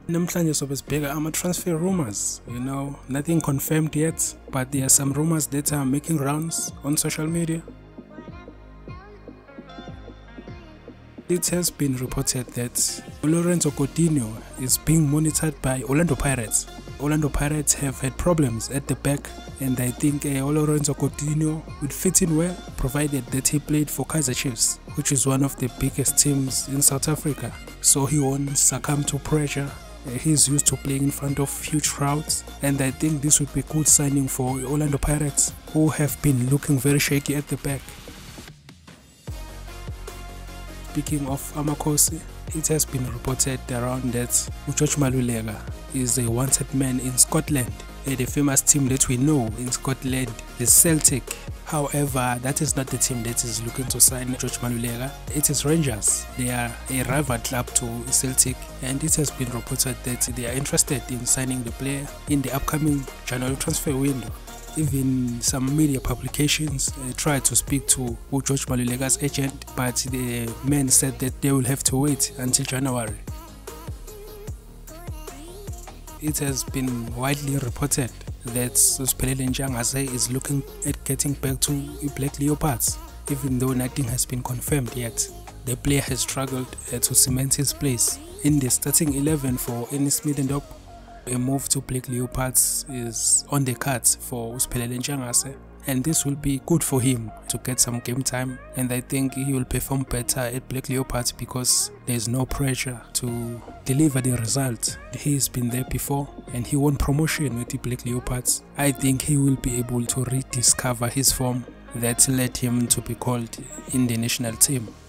Namhlanje sobe sibheka ama-transfer rumors, nothing confirmed yet, but there are some rumors that are making rounds on social media. It has been reported that Lorenzo Coutinho is being monitored by Orlando Pirates. Orlando Pirates have had problems at the back, and I think Lorenzo Coutinho would fit in well, provided that he played for Kaizer Chiefs, which is one of the biggest teams in South Africa. So he won't succumb to pressure. He's used to playing in front of huge crowds, and I think this would be a good signing for Orlando Pirates, who have been looking very shaky at the back. Speaking of Amakhosi, it has been reported around that George Maluleka is a wanted man in Scotland, the famous team that we know in Scotland, the Celtic. However, that is not the team that is looking to sign George Maluleka. It is Rangers. They are a rival club to Celtic, and it has been reported that they are interested in signing the player in the upcoming January transfer window. Even some media publications tried to speak to George Maluleka's agent, but the man said that they will have to wait until January. It has been widely reported that Siphelele Ntshangase is looking at getting back to Black Leopards, even though nothing has been confirmed yet. The player has struggled to cement his place in the starting 11 for Ennis Middendorp. A move to Black Leopards is on the cards for Siphelele Ntshangase, and this will be good for him to get some game time, and I think he will perform better at Black Leopards because there's no pressure to deliver the result. He's been there before and he won promotion with the Black Leopards. I think he will be able to rediscover his form that led him to be called in the national team.